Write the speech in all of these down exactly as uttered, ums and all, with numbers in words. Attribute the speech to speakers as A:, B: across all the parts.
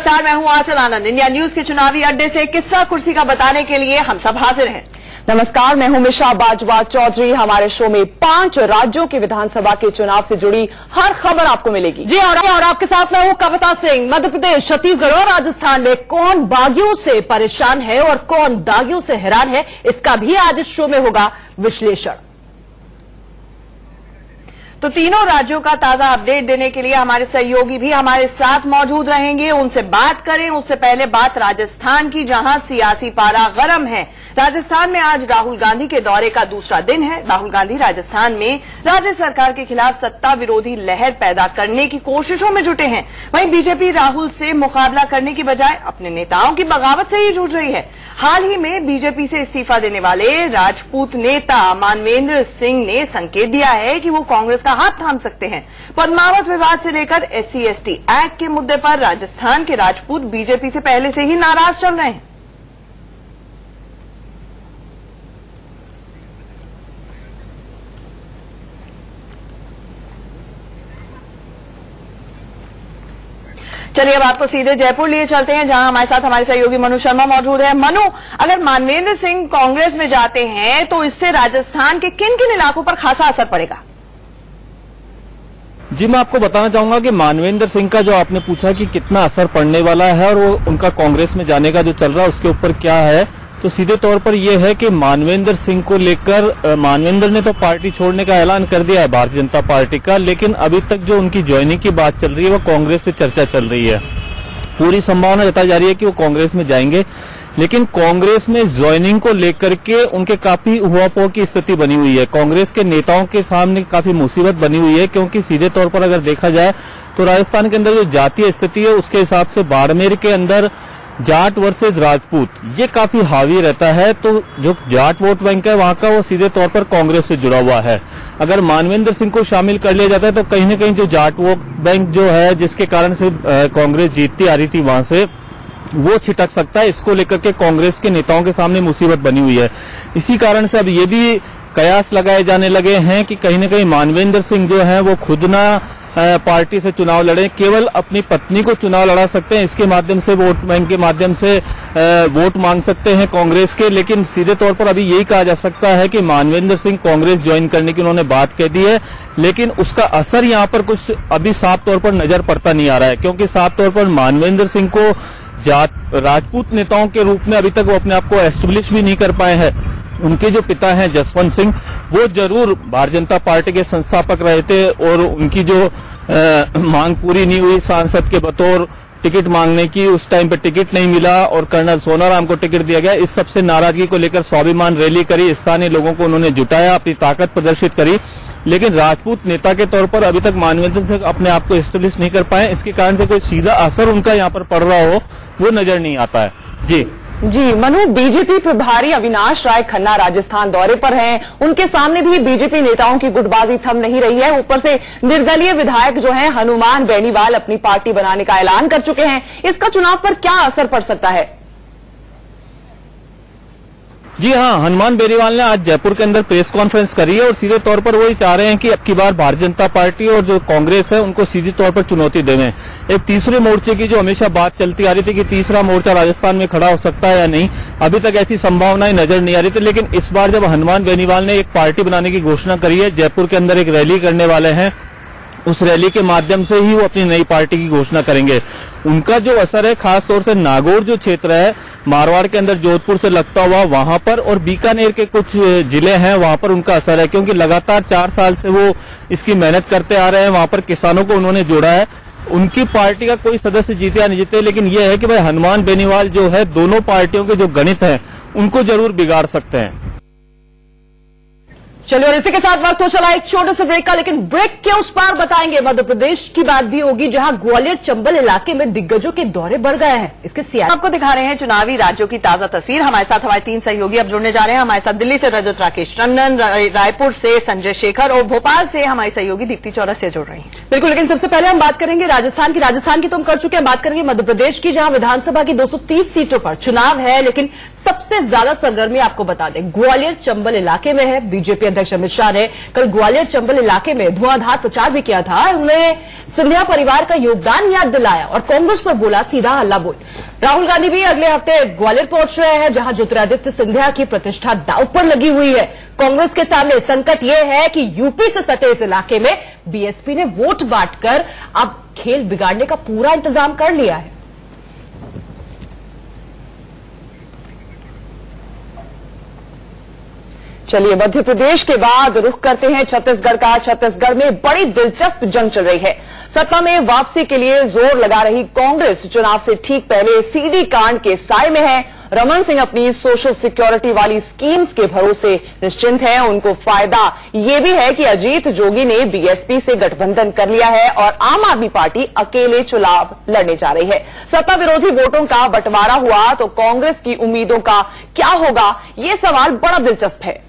A: नमस्कार, मैं हूं आंचल आनंद। इंडिया न्यूज के चुनावी अड्डे से किस्सा कुर्सी का बताने के लिए हम सब हाजिर हैं।
B: नमस्कार, मैं हूं मिशा बाजवा चौधरी। हमारे शो में पांच राज्यों के विधानसभा के चुनाव से जुड़ी हर खबर आपको मिलेगी।
A: जी और, और आपके साथ मैं हूं कविता सिंह। मध्य प्रदेश, छत्तीसगढ़ और राजस्थान में कौन बागियों से परेशान है और कौन दागियों से हैरान है, इसका भी आज इस शो में होगा विश्लेषण। तो तीनों राज्यों का ताजा अपडेट देने के लिए हमारे सहयोगी भी हमारे साथ मौजूद रहेंगे। उनसे बात करें उससे पहले बात राजस्थान की, जहां सियासी पारा गरम है। राजस्थान में आज राहुल गांधी के दौरे का दूसरा दिन है। राहुल गांधी राजस्थान में राज्य सरकार के खिलाफ सत्ता विरोधी लहर पैदा करने की कोशिशों में जुटे हैं। वहीं बीजेपी राहुल से मुकाबला करने की बजाय अपने नेताओं की बगावत से ही जूझ रही है। हाल ही में बीजेपी से इस्तीफा देने वाले राजपूत नेता मानवेंद्र सिंह ने संकेत दिया है कि वो कांग्रेस का हाथ थाम सकते हैं। पद्मावत विवाद से लेकर एससी एसटी एक्ट के मुद्दे पर राजस्थान के राजपूत बीजेपी से पहले से ही नाराज चल रहे हैं। चलिए अब आपको सीधे जयपुर लिए चलते हैं, जहां हमारे साथ हमारे सहयोगी मनु शर्मा मौजूद है। मनु, अगर मानवेंद्र सिंह कांग्रेस में जाते हैं तो इससे राजस्थान के किन किन इलाकों पर खासा असर पड़ेगा?
C: जी, मैं आपको बताना चाहूंगा कि मानवेंद्र सिंह का जो आपने पूछा कि कितना असर पड़ने वाला है और वो उनका कांग्रेस में जाने का जो चल रहा है उसके ऊपर क्या है, तो सीधे तौर पर यह है कि मानवेंद्र सिंह को लेकर मानवेंद्र ने तो पार्टी छोड़ने का ऐलान कर दिया है भारतीय जनता पार्टी का, लेकिन अभी तक जो उनकी ज्वाइनिंग की बात चल रही है वो कांग्रेस से चर्चा चल रही है। पूरी संभावना जताई जा रही है कि वो कांग्रेस में जाएंगे, लेकिन कांग्रेस में ज्वाइनिंग को लेकर के उनके काफी उहापोह की स्थिति बनी हुई है। कांग्रेस के नेताओं के सामने काफी मुसीबत बनी हुई है, क्योंकि सीधे तौर पर अगर देखा जाए तो राजस्थान के अंदर जो जातीय स्थिति है उसके हिसाब से बाड़मेर के अंदर जाट वर्सेज राजपूत ये काफी हावी रहता है। तो जो जाट वोट बैंक है वहां का वो सीधे तौर पर कांग्रेस से जुड़ा हुआ है। अगर मानवेंद्र सिंह को शामिल कर लिया जाता है तो कहीं न कहीं जो जाट वोट बैंक जो है जिसके कारण से कांग्रेस जीतती आ रही थी वहां से वो छिटक सकता है। इसको लेकर के कांग्रेस के नेताओं के सामने मुसीबत बनी हुई है। इसी कारण से अब ये भी कयास लगाए जाने लगे हैं कि कहीं न कहीं मानवेंद्र सिंह जो है वो खुद ना पार्टी से चुनाव लड़े, केवल अपनी पत्नी को चुनाव लड़ा सकते हैं। इसके माध्यम से वोट बैंक के माध्यम से वोट मांग सकते हैं कांग्रेस के, लेकिन सीधे तौर पर अभी यही कहा जा सकता है कि मानवेंद्र सिंह कांग्रेस ज्वाइन करने की उन्होंने बात कह दी है, लेकिन उसका असर यहाँ पर कुछ अभी साफ तौर पर नजर पड़ता नहीं आ रहा है, क्योंकि साफ तौर पर मानवेंद्र सिंह को जाट राजपूत नेताओं के रूप में अभी तक वो अपने आप को एस्टेब्लिश भी नहीं कर पाए हैं। उनके जो पिता हैं जसवंत सिंह, वो जरूर भारतीय जनता पार्टी के संस्थापक रहे थे और उनकी जो आ, मांग पूरी नहीं हुई सांसद के बतौर टिकट मांगने की, उस टाइम पे टिकट नहीं मिला और कर्नल सोनाराम को टिकट दिया गया। इस सबसे नाराजगी को लेकर स्वाभिमान रैली करी, स्थानीय लोगों को उन्होंने जुटाया, अपनी ताकत प्रदर्शित करी, लेकिन राजपूत नेता के तौर पर अभी तक मानवेंद्र सिंह अपने आप को एस्टेब्लिश नहीं कर पाए। इसके कारण से कोई सीधा असर उनका यहाँ पर पड़ रहा हो वो नजर नहीं आता है। जी
B: जी मनु, बीजेपी प्रभारी अविनाश राय खन्ना राजस्थान दौरे पर हैं। उनके सामने भी बीजेपी नेताओं की गुटबाजी थम नहीं रही है। ऊपर से निर्दलीय विधायक जो हैं हनुमान बेनीवाल अपनी पार्टी बनाने का ऐलान कर चुके हैं। इसका चुनाव पर क्या असर पड़ सकता है?
C: जी हाँ, हनुमान बेनीवाल ने आज जयपुर के अंदर प्रेस कॉन्फ्रेंस करी है और सीधे तौर पर वही चाह रहे हैं कि अब की बार भारतीय जनता पार्टी और जो कांग्रेस है उनको सीधे तौर पर चुनौती देवें। एक तीसरे मोर्चे की जो हमेशा बात चलती आ रही थी कि तीसरा मोर्चा राजस्थान में खड़ा हो सकता है या नहीं, अभी तक ऐसी संभावनाएं नजर नहीं आ रही थी, लेकिन इस बार जब हनुमान बेनीवाल ने एक पार्टी बनाने की घोषणा करी है, जयपुर के अंदर एक रैली करने वाले हैं, उस रैली के माध्यम से ही वो अपनी नई पार्टी की घोषणा करेंगे। उनका जो असर है खासतौर से नागौर जो क्षेत्र है मारवाड़ के अंदर जोधपुर से लगता हुआ वहां पर और बीकानेर के कुछ जिले हैं वहां पर उनका असर है, क्योंकि लगातार चार साल से वो इसकी मेहनत करते आ रहे हैं। वहां पर किसानों को उन्होंने जोड़ा है। उनकी पार्टी का कोई सदस्य जीते या नहीं जीते, लेकिन यह है कि भाई हनुमान बेनीवाल जो है दोनों पार्टियों के जो गणित है उनको जरूर बिगाड़ सकते हैं।
A: चलिए और इसी के साथ वक्त हो चला एक छोटे से ब्रेक का, लेकिन ब्रेक के उस पार बताएंगे मध्य प्रदेश की बात भी होगी, जहां ग्वालियर चंबल इलाके में दिग्गजों के दौरे बढ़ गए हैं। इसके सियासत आपको दिखा रहे हैं चुनावी राज्यों की ताजा तस्वीर। हमारे साथ हमारे तीन सहयोगी अब जुड़ने जा रहे हैं। हमारे साथ दिल्ली से रजत राकेश टंडन, रायपुर से संजय शेखर और भोपाल से हमारी सहयोगी दीप्ति चौरसिया जुड़ रही है। बिल्कुल, लेकिन सबसे पहले हम बात करेंगे राजस्थान की। राजस्थान की तो हम कर चुके हैं, बात करेंगे मध्य प्रदेश की, जहां विधानसभा की दो सौ तीस सीटों पर चुनाव है, लेकिन सबसे ज्यादा सरगर्मी आपको बता दें ग्वालियर चंबल इलाके में है। बीजेपी
D: अध्यक्ष अमित शाह ने कल ग्वालियर चंबल इलाके में धुआंधार प्रचार भी किया था। उन्होंने सिंधिया परिवार का योगदान याद दिलाया और कांग्रेस पर बोला सीधा हल्ला बोल। राहुल गांधी भी अगले हफ्ते ग्वालियर पहुंच रहे हैं, जहां ज्योतिरादित्य सिंधिया की प्रतिष्ठा दांव पर लगी हुई है। कांग्रेस के सामने संकट यह है कि यूपी से सटे इस इलाके में बीएसपी ने वोट बांटकर अब खेल बिगाड़ने का पूरा इंतजाम कर लिया है।
B: चलिए मध्य प्रदेश के बाद रुख करते हैं छत्तीसगढ़ का। छत्तीसगढ़ में बड़ी दिलचस्प जंग चल रही है। सत्ता में वापसी के लिए जोर लगा रही कांग्रेस चुनाव से ठीक पहले सीडी कांड के साए में है। रमन सिंह अपनी सोशल सिक्योरिटी वाली स्कीम्स के भरोसे निश्चिंत हैं। उनको फायदा ये भी है कि अजीत जोगी ने बीएसपी से गठबंधन कर लिया है और आम आदमी पार्टी अकेले चुनाव लड़ने जा रही है। सत्ता विरोधी वोटों का बंटवारा हुआ तो कांग्रेस की उम्मीदों का क्या होगा, ये सवाल बड़ा दिलचस्प है।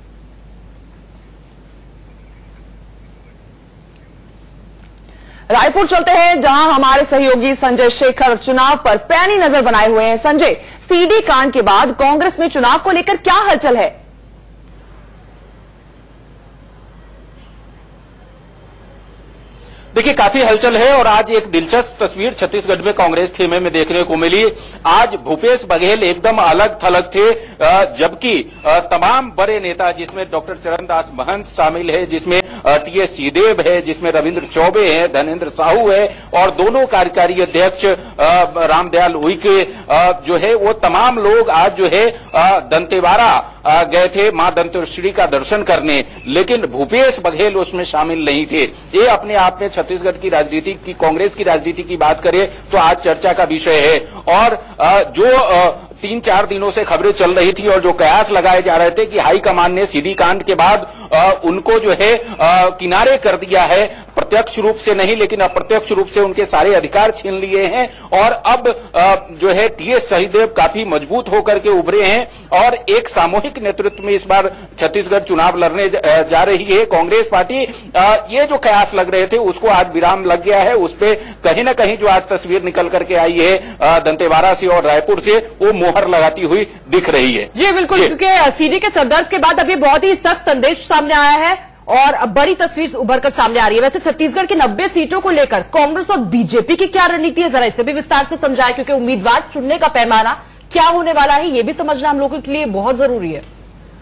B: रायपुर चलते हैं, जहां हमारे सहयोगी संजय शेखर चुनाव पर पैनी नजर बनाए हुए हैं। संजय, सीडी कांड के बाद कांग्रेस में चुनाव को लेकर क्या हलचल है?
E: देखिए, काफी हलचल है और आज एक दिलचस्प तस्वीर छत्तीसगढ़ में कांग्रेस खेमे में देखने को मिली। आज भूपेश बघेल एकदम अलग थलग थे, जबकि तमाम बड़े नेता, जिसमें डॉक्टर चरणदास महंत शामिल है, जिसमें टी एस सिंहदेव है, जिसमें रविंद्र चौबे है, धनेन्द्र साहू है और दोनों कार्यकारी अध्यक्ष रामदयाल उइके जो है, वो तमाम लोग आज जो है दंतेवाड़ा गए थे मां दंतेश्वरी का दर्शन करने, लेकिन भूपेश बघेल उसमें शामिल नहीं थे। ये अपने आप में छत्तीसगढ़ की राजनीति की, कांग्रेस की राजनीति की बात करें तो आज चर्चा का विषय है। और जो तीन चार दिनों से खबरें चल रही थी और जो कयास लगाए जा रहे थे कि हाईकमान ने सीडी कांड के बाद आ, उनको जो है आ, किनारे कर दिया है, प्रत्यक्ष रूप से नहीं लेकिन अप्रत्यक्ष रूप से उनके सारे अधिकार छीन लिए हैं और अब आ, जो है टी एस सिंहदेव काफी मजबूत होकर के उभरे हैं और एक सामूहिक नेतृत्व में इस बार छत्तीसगढ़ चुनाव लड़ने जा रही है कांग्रेस पार्टी। आ, ये जो कयास लग रहे थे उसको आज विराम लग गया है। उस पर कहीं ना कहीं जो आज तस्वीर निकल करके आई है दंतेवाड़ा से और रायपुर से, वो मोहर लगाती हुई दिख रही है।
D: जी बिल्कुल, क्योंकि सीडी के सरदर्द के बाद अभी बहुत ही सख्त संदेश सामने आया है और बड़ी तस्वीर उभर कर सामने आ रही है। वैसे छत्तीसगढ़ की नब्बे सीटों को लेकर कांग्रेस और बीजेपी की क्या रणनीति है, जरा इसे भी विस्तार से समझाएं, क्योंकि उम्मीदवार चुनने का पैमाना क्या होने वाला है ये भी समझना हम लोगों के लिए बहुत जरूरी है।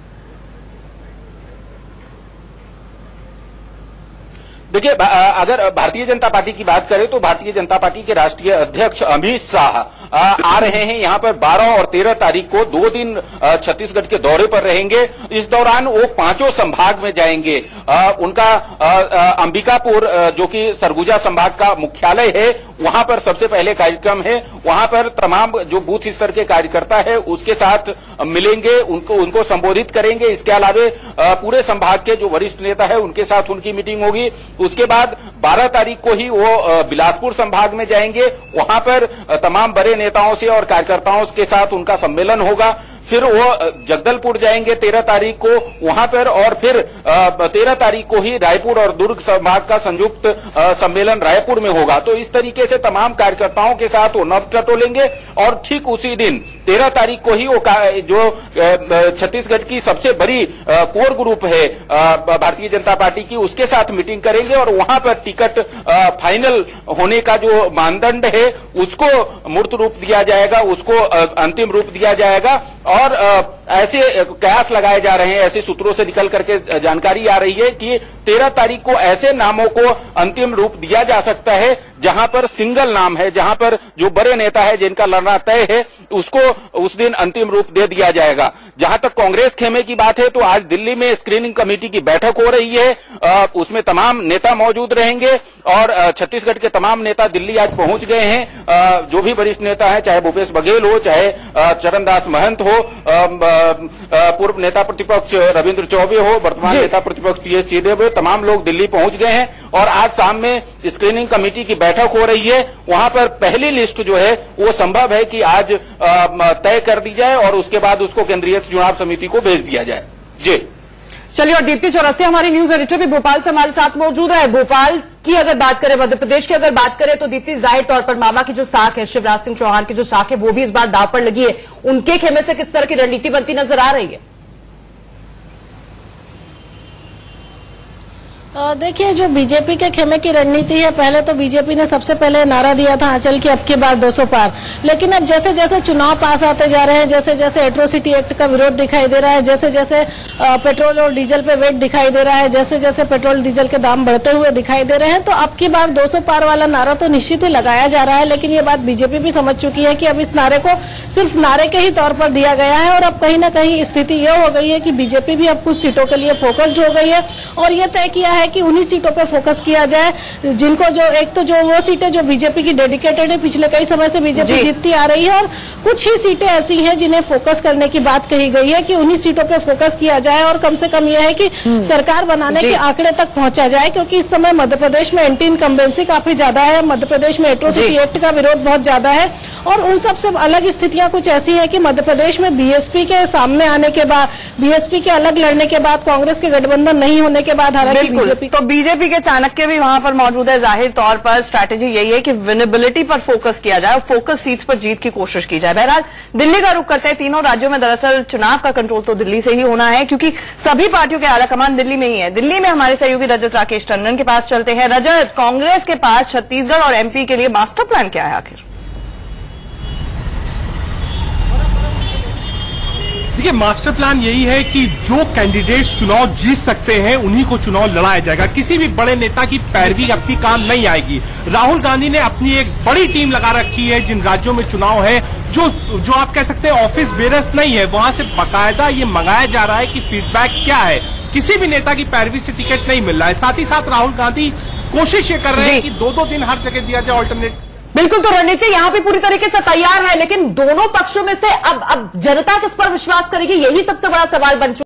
E: देखिए, अगर भारतीय जनता पार्टी की बात करें तो भारतीय जनता पार्टी के राष्ट्रीय अध्यक्ष अमित शाह आ रहे हैं यहाँ पर बारह और तेरह तारीख को दो दिन छत्तीसगढ़ के दौरे पर रहेंगे। इस दौरान वो पांचों संभाग में जाएंगे। आ, उनका आ, आ, अंबिकापुर जो कि सरगुजा संभाग का मुख्यालय है, वहां पर सबसे पहले कार्यक्रम है। वहां पर तमाम जो बूथ स्तर के कार्यकर्ता है उसके साथ मिलेंगे, उनको उनको संबोधित करेंगे। इसके अलावे पूरे संभाग के जो वरिष्ठ नेता है उनके साथ उनकी मीटिंग होगी। उसके बाद बारह तारीख को ही वो बिलासपुर संभाग में जाएंगे, वहां पर तमाम बड़े नेताओं से और कार्यकर्ताओं के साथ उनका सम्मेलन होगा। फिर वो जगदलपुर जाएंगे तेरह तारीख को, वहां पर, और फिर तेरह तारीख को ही रायपुर और दुर्ग संभाग का संयुक्त सम्मेलन रायपुर में होगा। तो इस तरीके से तमाम कार्यकर्ताओं के साथ वो नव टटोलेंगे और ठीक उसी दिन तेरह तारीख को ही वो जो छत्तीसगढ़ की सबसे बड़ी कोर ग्रुप है भारतीय जनता पार्टी की, उसके साथ मीटिंग करेंगे और वहां पर टिकट फाइनल होने का जो मानदंड है उसको मूर्त रूप दिया जाएगा, उसको अंतिम रूप दिया जाएगा। और ऐसे कयास लगाए जा रहे हैं, ऐसे सूत्रों से निकल करके जानकारी आ रही है कि तेरह तारीख को ऐसे नामों को अंतिम रूप दिया जा सकता है जहां पर सिंगल नाम है, जहां पर जो बड़े नेता है जिनका लड़ना तय है उसको उस दिन अंतिम रूप दे दिया जाएगा। जहां तक कांग्रेस खेमे की बात है तो आज दिल्ली में स्क्रीनिंग कमेटी की बैठक हो रही है, उसमें तमाम नेता मौजूद रहेंगे और छत्तीसगढ़ के तमाम नेता दिल्ली आज पहुंच गए हैं। जो भी वरिष्ठ नेता है, चाहे भूपेश बघेल हो, चाहे चरणदास महंत हो, पूर्व नेता प्रतिपक्ष रविंद्र चौबे हो, वर्तमान नेता प्रतिपक्ष टी एस सिंहदेव हो, तमाम लोग दिल्ली पहुंच गए हैं और आज शाम में स्क्रीनिंग कमेटी की बैठक हो रही है। वहां पर पहली लिस्ट जो है वो संभव है कि आज तय कर दी जाए और उसके बाद उसको केंद्रीय चुनाव समिति को भेज दिया जाए। जी
D: चलिए, और दीप्ति चौरसिया हमारी न्यूज एडिटर भी भोपाल से हमारे साथ मौजूद है। भोपाल की अगर बात करें, मध्य प्रदेश की अगर बात करें तो दीप्ति, जाहिर तौर पर मामा की जो साख है, शिवराज सिंह चौहान की जो साख है, वो भी इस बार दांव पर लगी है। उनके खेमे से किस तरह की रणनीति बनती नजर आ रही है?
F: देखिए, जो बीजेपी के खेमे की रणनीति है, पहले तो बीजेपी ने सबसे पहले नारा दिया था आंचल की अब की बार दो सौ पार, लेकिन अब जैसे जैसे चुनाव पास आते जा रहे हैं, जैसे जैसे एट्रोसिटी एक्ट का विरोध दिखाई दे रहा है, जैसे जैसे पेट्रोल और डीजल पे वेट दिखाई दे रहा है, जैसे जैसे पेट्रोल डीजल के दाम बढ़ते हुए दिखाई दे रहे हैं, तो अब की बार दो सौ पार वाला नारा तो निश्चित ही लगाया जा रहा है। लेकिन ये बात बीजेपी भी समझ चुकी है कि अब इस नारे को सिर्फ नारे के ही तौर पर दिया गया है और अब कहीं ना कहीं स्थिति यह हो गई है कि बीजेपी भी अब कुछ सीटों के लिए फोकस्ड हो गई है और ये तय किया है कि उन्हीं सीटों पे फोकस किया जाए जिनको, जो एक तो जो वो सीटें जो बीजेपी की डेडिकेटेड है, पिछले कई समय से बीजेपी जीतती आ रही है, और कुछ ही सीटें ऐसी हैं जिन्हें फोकस करने की बात कही गई है कि उन्हीं सीटों पे फोकस किया जाए और कम से कम यह है कि सरकार बनाने के आंकड़े तक पहुंचा जाए, क्योंकि इस समय मध्य प्रदेश में एंटी इनकम्बेंसी काफी ज्यादा है, मध्य प्रदेश में एट्रोसिटी एक्ट का विरोध बहुत ज्यादा है और उन सबसे अलग स्थितियां कुछ ऐसी हैं कि मध्य प्रदेश में बीएसपी के सामने आने के बाद, बीएसपी के अलग लड़ने के बाद, कांग्रेस के गठबंधन नहीं होने के बाद, हालांकि बीजेपी
A: तो बीजेपी के चाणक्य भी वहां पर मौजूद है। जाहिर तौर पर स्ट्रैटेजी यही है कि विनेबिलिटी पर फोकस किया जाए और फोकस सीट्स पर जीत की कोशिश की जाए। बहरहाल दिल्ली का रुख करते हैं। तीनों राज्यों में दरअसल चुनाव का कंट्रोल तो दिल्ली से ही होना है, क्योंकि सभी पार्टियों के आला कमान दिल्ली में ही है। दिल्ली में हमारे सहयोगी रजत राकेश टंडन के पास चलते हैं। रजत, कांग्रेस के पास छत्तीसगढ़ और एमपी के लिए मास्टर प्लान क्या है आखिर?
G: देखिए, मास्टर प्लान यही है कि जो कैंडिडेट्स चुनाव जीत सकते हैं उन्हीं को चुनाव लड़ाया जाएगा। किसी भी बड़े नेता की पैरवी अपनी काम नहीं आएगी। राहुल गांधी ने अपनी एक बड़ी टीम लगा रखी है जिन राज्यों में चुनाव है, जो जो आप कह सकते हैं ऑफिस बेरस नहीं है, वहां से बाकायदा ये मंगाया जा रहा है कि फीडबैक क्या है। किसी भी नेता की पैरवी से टिकट नहीं मिल रहा है। साथ ही साथ राहुल गांधी कोशिश ये कर रहे हैं कि दो दो दिन हर जगह दिया जाए ऑल्टरनेट।
D: बिल्कुल, तो रणनीति यहां पे पूरी तरीके से तैयार है, लेकिन दोनों पक्षों में से अब अब जनता किस पर विश्वास करेगी, यही सबसे बड़ा सवाल बन चुका है।